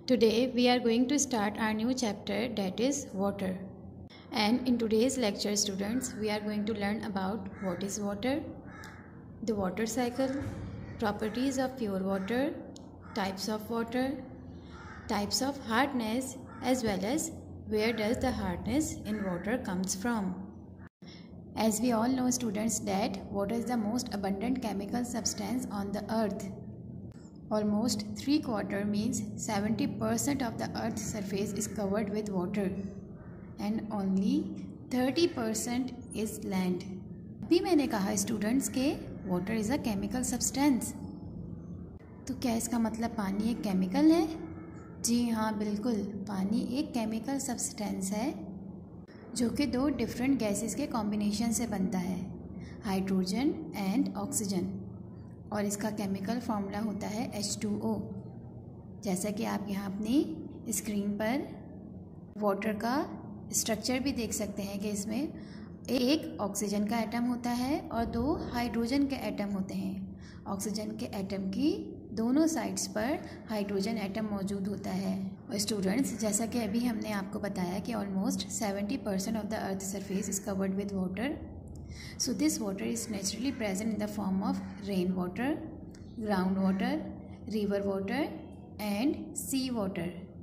Today we are going to start our new chapter, that is water. And in today's lecture, students, we are going to learn about what is water, the water cycle, properties of pure water, types of water, types of hardness, as well as where does the hardness in water comes from. As we all know, students, that water is the most abundant chemical substance on the earth. Almost 3/4 means 70% of the earth's surface is covered with water and only 30% is land. अभी मैंने कहा students के water is a chemical substance. तो क्या इसका मतलब पानी एक केमिकल है? जी हाँ, बिल्कुल। पानी एक केमिकल सब्सटेंस है जो कि दो डिफरेंट गैसेस के कॉम्बिनेशन से बनता है, हाइड्रोजन एंड ऑक्सीजन, और इसका केमिकल फार्मूला होता है H2O। जैसा कि आप यहाँ अपनी स्क्रीन पर वाटर का स्ट्रक्चर भी देख सकते हैं कि इसमें एक ऑक्सीजन का एटम होता है और दो हाइड्रोजन के एटम होते हैं। ऑक्सीजन के एटम की दोनों साइड्स पर हाइड्रोजन एटम मौजूद होता है। और स्टूडेंट्स, जैसा कि अभी हमने आपको बताया कि almost 70% of the earth surface is covered with water. So this water is naturally present in the form of rainwater, groundwater, river water and sea water.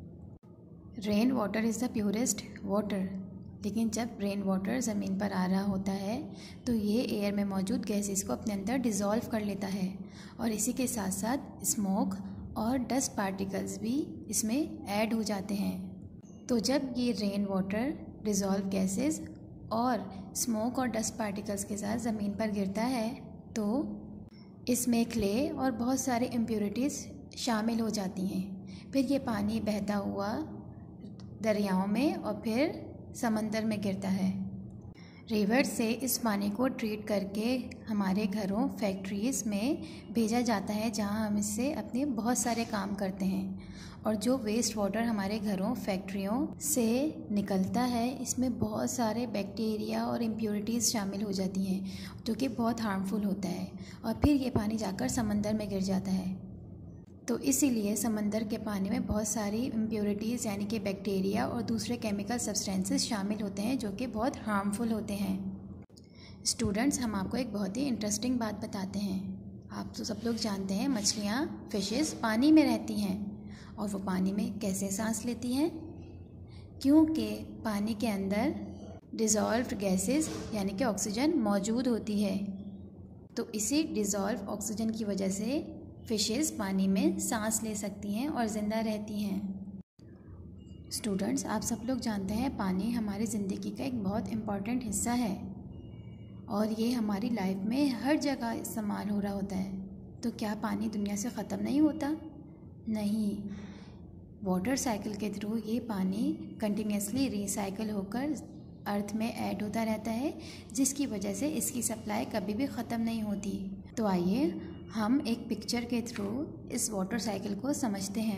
Rain water is the purest water. लेकिन जब rain water ज़मीन पर आ रहा होता है तो ये air में मौजूद गैसेस को अपने अंदर डिज़ोल्व कर लेता है और इसी के साथ साथ स्मोक और डस्ट पार्टिकल्स भी इसमें ऐड हो जाते हैं। तो जब ये रेन वाटर डिज़ोल्व गैसेस और स्मोक और डस्ट पार्टिकल्स के साथ ज़मीन पर गिरता है तो इसमें क्ले और बहुत सारे इम्प्योरिटीज़ शामिल हो जाती हैं। फिर ये पानी बहता हुआ दरियाओं में और फिर समंदर में गिरता है। रिवर से इस पानी को ट्रीट करके हमारे घरों, फैक्ट्रीज़ में भेजा जाता है जहां हम इससे अपने बहुत सारे काम करते हैं। और जो वेस्ट वाटर हमारे घरों, फैक्ट्रियों से निकलता है, इसमें बहुत सारे बैक्टीरिया और इम्प्योरिटीज़ शामिल हो जाती हैं जो कि बहुत हार्मफुल होता है और फिर ये पानी जाकर समंदर में गिर जाता है। तो इसीलिए समंदर के पानी में बहुत सारी इम्प्योरिटीज़ यानी कि बैक्टीरिया और दूसरे केमिकल सब्सटेंसेस शामिल होते हैं जो कि बहुत हार्मफुल होते हैं। स्टूडेंट्स, हम आपको एक बहुत ही इंटरेस्टिंग बात बताते हैं। आप तो सब लोग जानते हैं मछलियाँ, फिशेस पानी में रहती हैं और वो पानी में कैसे सांस लेती हैं? क्योंकि पानी के अंदर डिज़ोल्व्ड गैसेस यानी कि ऑक्सीजन मौजूद होती है। तो इसी डिज़ोल्व ऑक्सीजन की वजह से फिशेस पानी में सांस ले सकती हैं और ज़िंदा रहती हैं। स्टूडेंट्स, आप सब लोग जानते हैं पानी हमारी ज़िंदगी का एक बहुत इम्पॉर्टेंट हिस्सा है और ये हमारी लाइफ में हर जगह इस्तेमाल हो रहा होता है। तो क्या पानी दुनिया से ख़त्म नहीं होता? नहीं, वाटर साइकिल के थ्रू ये पानी कंटिन्यूसली रिसाइकिल होकर अर्थ में ऐड होता रहता है, जिसकी वजह से इसकी सप्लाई कभी भी ख़त्म नहीं होती। तो आइए हम एक पिक्चर के थ्रू इस वाटर साइकिल को समझते हैं।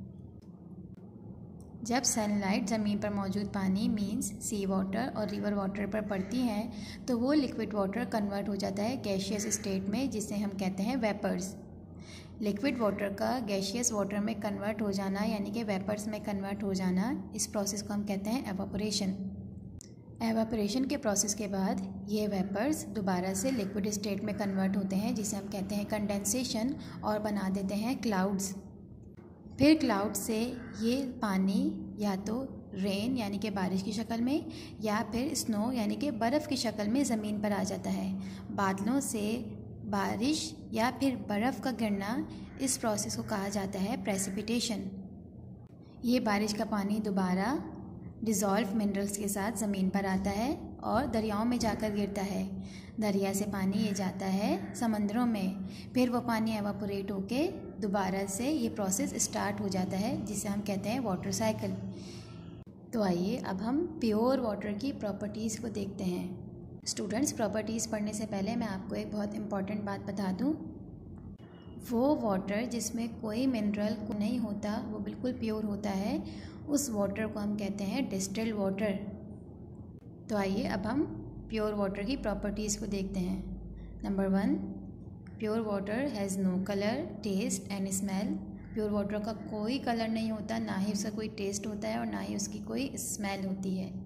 जब सनलाइट ज़मीन पर मौजूद पानी मीन्स सी वाटर और रिवर वाटर पर पड़ती है तो वो लिक्विड वाटर कन्वर्ट हो जाता है गैशियस स्टेट में, जिसे हम कहते हैं वेपर्स। लिक्विड वाटर का गैशियस वाटर में कन्वर्ट हो जाना यानी कि वेपर्स में कन्वर्ट हो जाना, इस प्रोसेस को हम कहते हैं एवापोरेशन। एवापोरेशन के प्रोसेस के बाद ये वेपर्स दोबारा से लिक्विड स्टेट में कन्वर्ट होते हैं, जिसे हम कहते हैं कंडेंसेशन, और बना देते हैं क्लाउड्स। फिर क्लाउड से ये पानी या तो रेन यानी कि बारिश की शक्ल में या फिर स्नो यानी कि बर्फ़ की शक्ल में ज़मीन पर आ जाता है। बादलों से बारिश या फिर बर्फ़ का गिरना, इस प्रोसेस को कहा जाता है प्रेसिपिटेशन। ये बारिश का पानी दोबारा डिज़ोल्व मिनरल्स के साथ ज़मीन पर आता है और दरियाओं में जाकर गिरता है। दरिया से पानी ये जाता है समंदरों में, फिर वो पानी एवापोरेट होके दोबारा से ये प्रोसेस स्टार्ट हो जाता है, जिसे हम कहते हैं वाटर साइकिल। तो आइए अब हम प्योर वाटर की प्रॉपर्टीज़ को देखते हैं। स्टूडेंट्स, प्रॉपर्टीज़ पढ़ने से पहले मैं आपको एक बहुत इम्पॉर्टेंट बात बता दूँ। वो वाटर जिसमें कोई मिनरल नहीं होता, वो बिल्कुल प्योर होता है, उस वाटर को हम कहते हैं डिस्टिल्ड वाटर। तो आइए अब हम प्योर वाटर की प्रॉपर्टीज़ को देखते हैं। Number 1, pure water has no colour, taste and smell pure water का कोई कलर नहीं होता, ना ही उसका कोई टेस्ट होता है और ना ही उसकी कोई स्मेल होती है।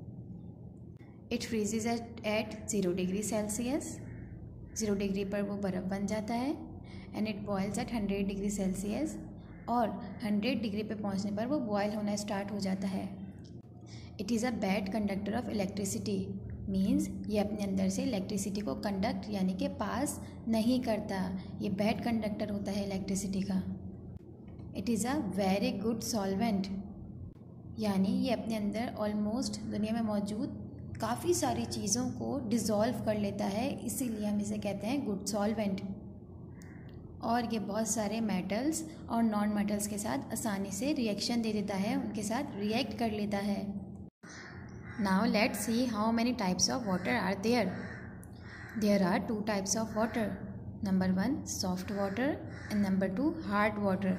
It freezes at 0 degree Celsius, 0 degree पर वो बर्फ़ बन जाता है। And it boils at 100 degree Celsius, और 100 डिग्री पे पहुंचने पर वो बॉयल होना स्टार्ट हो जाता है। It is a bad conductor of electricity, means ये अपने अंदर से इलेक्ट्रिसिटी को कंडक्ट यानी कि पास नहीं करता, ये बैड कंडक्टर होता है इलेक्ट्रिसिटी का। It is a very good solvent, यानी ये अपने अंदर ऑलमोस्ट दुनिया में मौजूद काफ़ी सारी चीज़ों को डिज़ोल्व कर लेता है, इसीलिए हम इसे कहते हैं गुड सॉल्वेंट। और ये बहुत सारे मेटल्स और नॉन मेटल्स के साथ आसानी से रिएक्शन दे देता है, उनके साथ रिएक्ट कर लेता है। Now let's see how many types of water are there. There are 2 types of water, number 1 soft water and number 2 hard water.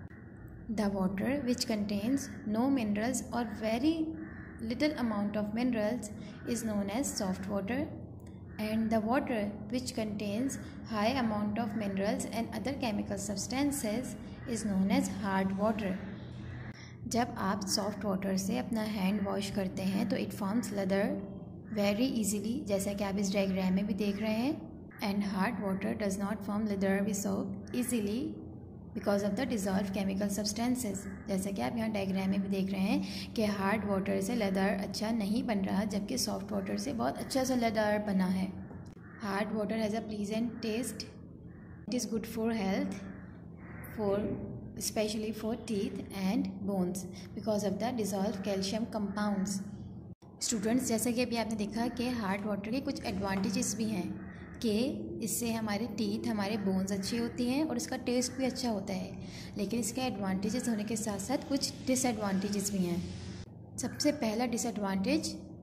The water which contains no minerals or very little amount of minerals is known as soft water, and the water which contains high amount of minerals and other chemical substances is known as hard water. जब आप soft water से अपना hand wash करते हैं तो it forms lather very easily, जैसा कि आप इस डायग्राम में भी देख रहे हैं। And hard water does not form lather with soap easily because of the dissolve chemical substances, जैसा कि आप यहाँ डायग्राम में भी देख रहे हैं कि हार्ड वाटर से लेदर अच्छा नहीं बन रहा, जबकि सॉफ्ट वाटर से बहुत अच्छा सा लेदर बना है। Hard water has a pleasant taste, it is good for health, for specially for teeth and bones because of the dissolve calcium compounds. Students, जैसा कि अभी आपने देखा कि हार्ड वाटर के कुछ एडवांटेजेस भी हैं कि इससे हमारे टीथ, हमारे बोन्स अच्छी होती हैं और इसका टेस्ट भी अच्छा होता है, लेकिन इसके एडवांटेजेस होने के साथ साथ कुछ डिसएडवांटेजेस भी हैं। सबसे पहला disadvantage,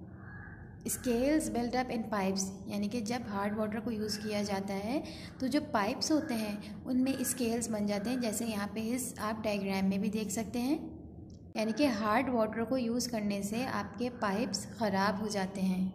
scales build up in pipes, यानी कि जब हार्ड वाटर को यूज़ किया जाता है तो जो पाइप्स होते हैं उनमें स्केल्स बन जाते हैं, जैसे यहाँ पे इस आप डायग्राम में भी देख सकते हैं। यानी कि हार्ड वाटर को यूज़ करने से आपके पाइप्स ख़राब हो जाते हैं।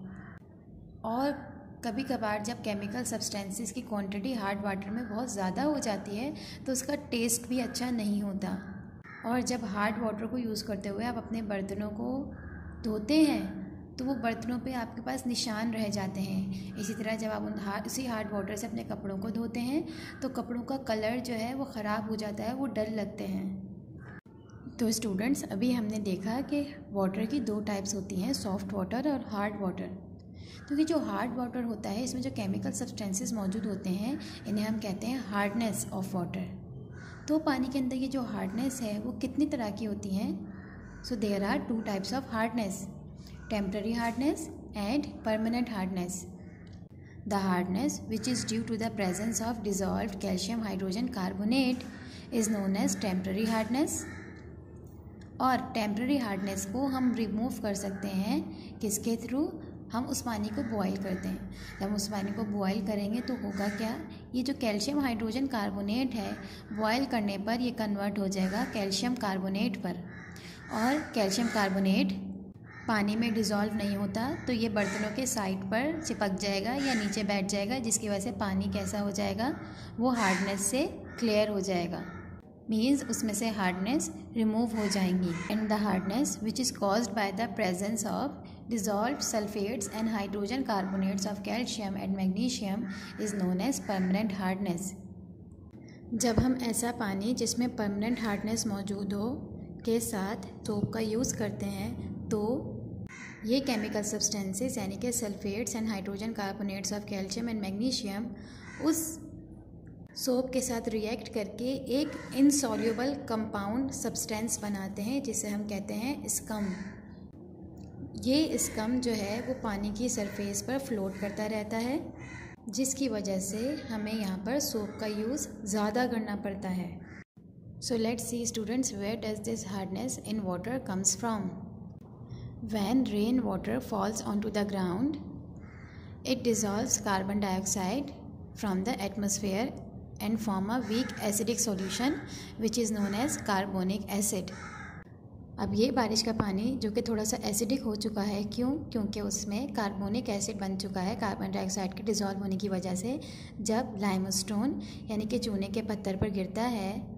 और कभी कभार जब केमिकल सब्सटेंसेस की क्वांटिटी हार्ड वाटर में बहुत ज़्यादा हो जाती है तो उसका टेस्ट भी अच्छा नहीं होता। और जब हार्ड वाटर को यूज़ करते हुए आप अपने बर्तनों को धोते हैं तो वो बर्तनों पे आपके पास निशान रह जाते हैं। इसी तरह जब आप उसी हार्ड वाटर से अपने कपड़ों को धोते हैं तो कपड़ों का कलर जो है वो ख़राब हो जाता है, वो डल लगते हैं। तो स्टूडेंट्स, अभी हमने देखा कि वाटर की 2 टाइप्स होती हैं, सॉफ्ट वाटर और हार्ड वाटर। तो ये जो हार्ड वाटर होता है इसमें जो केमिकल सब्सटेंसेस मौजूद होते हैं इन्हें हम कहते हैं हार्डनेस ऑफ वाटर। तो पानी के अंदर ये जो हार्डनेस है वो कितनी तरह की होती हैं? So there are 2 types of hardness, temporary hardness and permanent hardness. The hardness which is due to the presence of dissolved calcium hydrogen carbonate is known as temporary hardness. और टेम्पररी हार्डनेस को हम remove कर सकते हैं किसके through? हम उस पानी को बॉयल करते हैं। जब हम उस पानी को बॉयल करेंगे तो होगा क्या, ये जो कैल्शियम हाइड्रोजन कार्बोनेट है बॉयल करने पर ये कन्वर्ट हो जाएगा कैल्शियम कार्बोनेट पर, और कैल्शियम कार्बोनेट पानी में डिज़ोल्व नहीं होता तो ये बर्तनों के साइड पर चिपक जाएगा या नीचे बैठ जाएगा, जिसकी वजह से पानी कैसा हो जाएगा, वो हार्डनेस से क्लियर हो जाएगा, मीन्स उसमें से हार्डनेस रिमूव हो जाएंगी। And the hardness which is caused by the presence of dissolved sulfates and hydrogen carbonates of calcium and magnesium is known as permanent hardness। जब हम ऐसा पानी जिसमें परमानेंट हार्डनेस मौजूद हो के साथ सोप का यूज़ करते हैं तो ये केमिकल सब्सटेंसेस यानी कि sulphates and hydrogen carbonates of calcium and magnesium उस सोप के साथ रिएक्ट करके एक इनसॉल्युबल कंपाउंड सब्सटेंस बनाते हैं जिसे हम कहते हैं स्कम। ये स्कम जो है वो पानी की सरफेस पर फ्लोट करता रहता है, जिसकी वजह से हमें यहाँ पर सोप का यूज़ ज़्यादा करना पड़ता है। So let's see students, where does this hardness in water comes from? When rain water falls on to the ground it dissolves carbon dioxide from the atmosphere and form a weak acidic solution which is known as carbonic acid. अब ये बारिश का पानी जो कि थोड़ा सा acidic हो चुका है, क्यों? क्योंकि उसमें कार्बोनिक एसिड बन चुका है कार्बन डाइऑक्साइड के डिज़ोल्व होने की वजह से। जब लाइमस्टोन यानी कि चूने के पत्थर पर गिरता है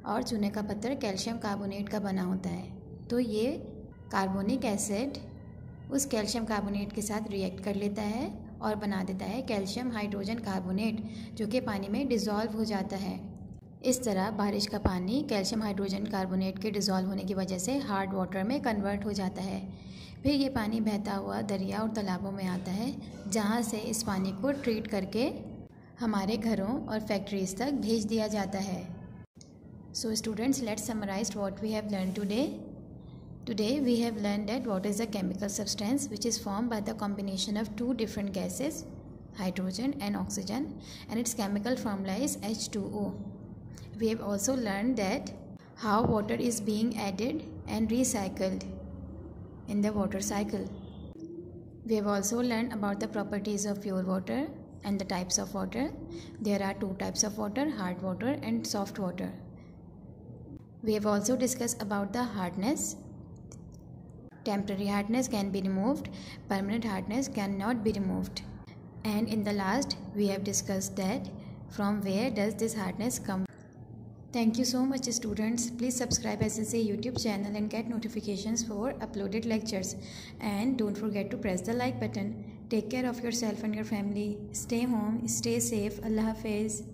और चूने का पत्थर कैल्शियम कार्बोनेट का बना होता है। तो ये कार्बोनिक एसिड उस कैल्शियम कार्बोनेट के साथ रिएक्ट कर लेता है और बना देता है कैल्शियम हाइड्रोजन कार्बोनेट, जो कि पानी में डिज़ोल्व हो जाता है। इस तरह बारिश का पानी कैल्शियम हाइड्रोजन कार्बोनेट के डिज़ोल्व होने की वजह से हार्ड वाटर में कन्वर्ट हो जाता है। फिर ये पानी बहता हुआ दरिया और तालाबों में आता है, जहाँ से इस पानी को ट्रीट करके हमारे घरों और फैक्ट्रीज तक भेज दिया जाता है। So students, let's summarise what we have learn today. Today we have learned that what is a chemical substance which is formed by the combination of two different gases, hydrogen and oxygen, and its chemical formula is H2O. We have also learned that how water is being added and recycled in the water cycle. We have also learned about the properties of pure water and the types of water. There are two types of water, hard water and soft water. We have also discussed about the hardness. Temporary hardness can be removed, permanent hardness cannot be removed. And in the last, we have discussed that from where does this hardness come. Thank you so much students. Please subscribe SSCA YouTube channel and get notifications for uploaded lectures. And don't forget to press the like button. Take care of yourself and your family. Stay home, stay safe. Allah Hafiz.